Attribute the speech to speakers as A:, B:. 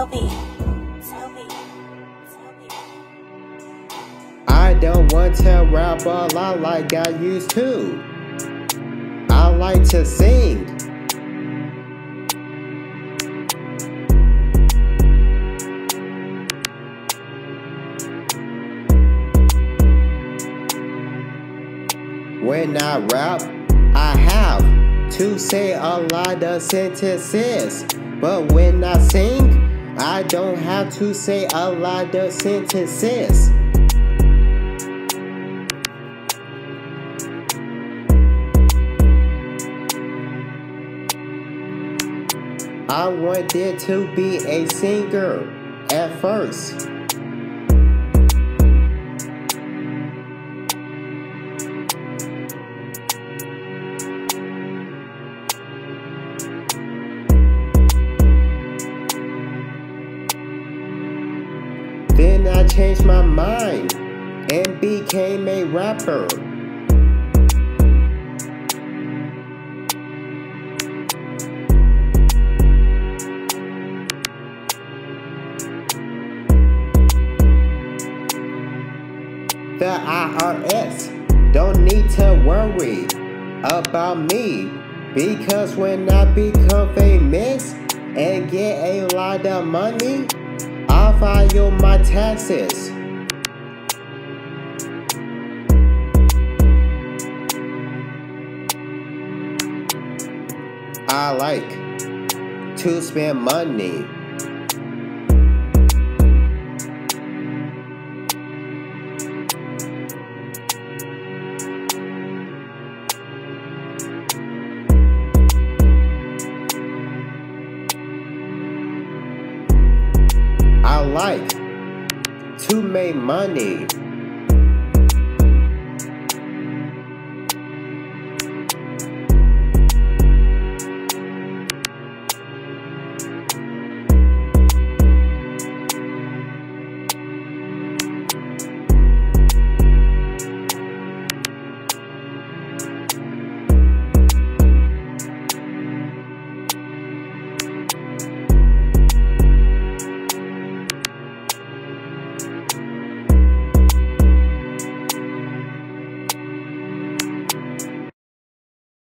A: TOBI.
B: I don't want to rap a lot like I used to. I like to sing. When I rap, I have to say a lot of sentences. But when I sing, I don't have to say a lot of sentences. I wanted to be a singer at first. Then I changed my mind and became a rapper. The IRS don't need to worry about me, because when I become famous and get a lot of money, I'll file my taxes. I like to spend money. I like to make money.